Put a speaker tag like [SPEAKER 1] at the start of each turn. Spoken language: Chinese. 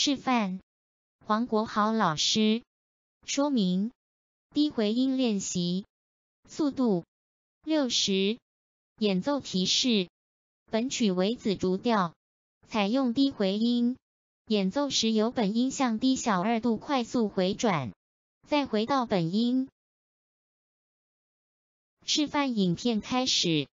[SPEAKER 1] 示范黄国豪老师说明低回音练习速度60，演奏提示：本曲为紫竹调，采用低回音，演奏时由本音向低小2度快速回转，再回到本音。示范影片开始。